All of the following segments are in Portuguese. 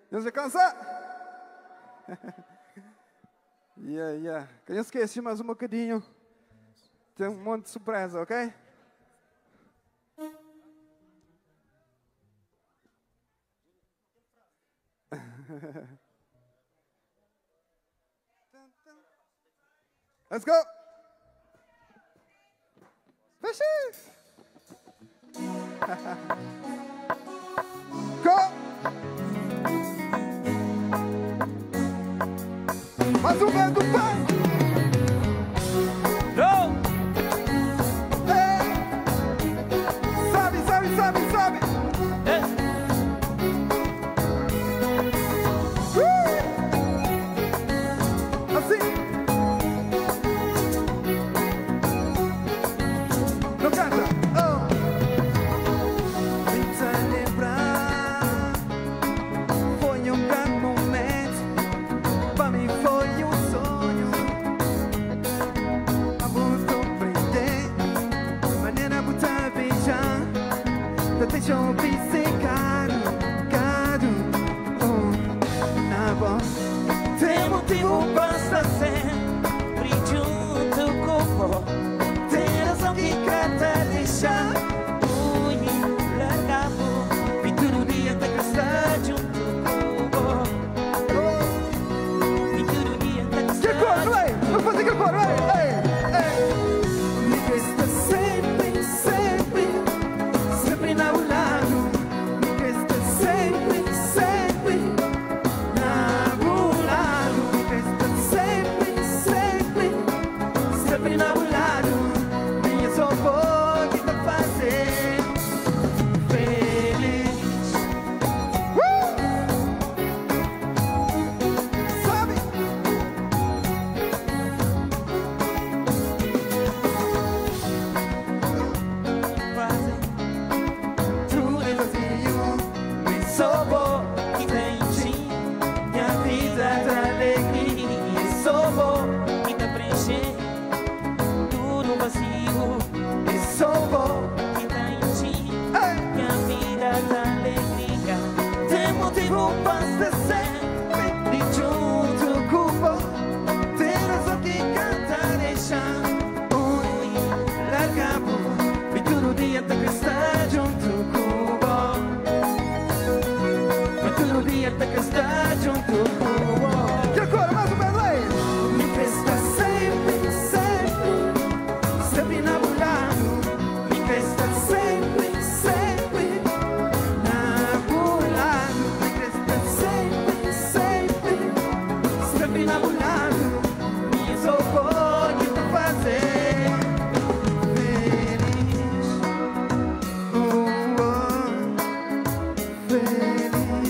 Já se cansa? Yeah. Que eu esqueci mais um bocadinho. Tem um monte de surpresa, ok? Let's go! Feche! Go! Mais um vento, pai! Não! Sabe! Assim! Não canta! Tenta lembrar. Foi grande momento. Para mim foi sonho. Amor, compreender. Maneira botar beijar. Te deixou pensar caro. Na voz. Tem motivo para estar sempre junto com você. Tem razão que cata deixar. Ui, largado. E todo dia te estar junto com você. E todo dia te Que estar cor, vai! Vamos fazer que cor, vai! Me resta sempre na lado. Me resta sempre na lado. Me resta sempre na lado. Minha só pode te fazer feliz. Sabe? fazer. Tudo é vazio. Me sobrou que tem em ti. Minha vida da alegria. Me sobrou que te preencher. Tudo vazio. E sobrou. Que tem em ti. Minha vida da alegria. Tem motivo para estar sempre junto com você. Tem razão que canta deixar. Ui, largado. E todo dia tem que estar junto com você. E todo dia tem que estar junto com você. Que agora mais um menos aí. Me resta sempre na lado. Me resta sempre na lado. Me resta sempre na lado. Minha só pode te fazer feliz. Feliz.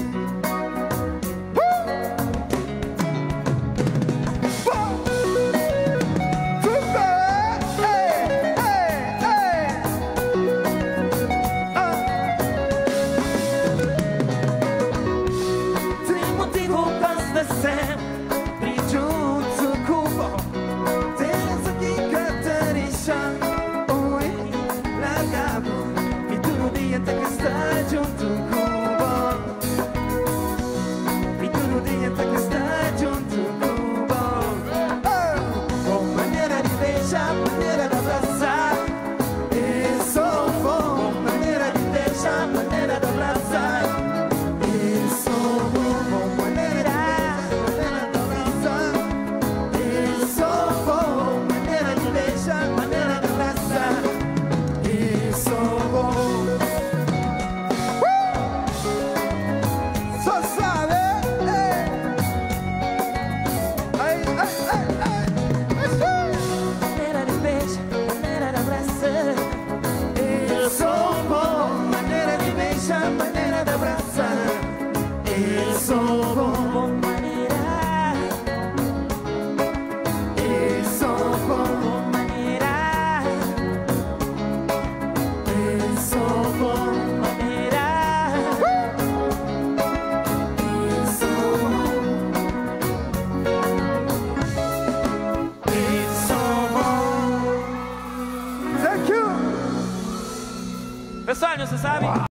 Tem motivo para estar sempre junto com você. Tem essa que canta deixar. Oi, largado. E todo dia tem que estar junto com você. E todo dia tem que estar junto com você. Com maneira de beijar, maneira de abraçar. Isso bom. Maneira de beijar, maneira de abraçar. Isso bom. Maneira de abraçar. Isso bom. Maneira de beijar, maneira de abraçar. Isso bom. Só sabe. Ai. Maneira de beijar, maneira de abraçar. Isso bom. Maneira de beijar, maneira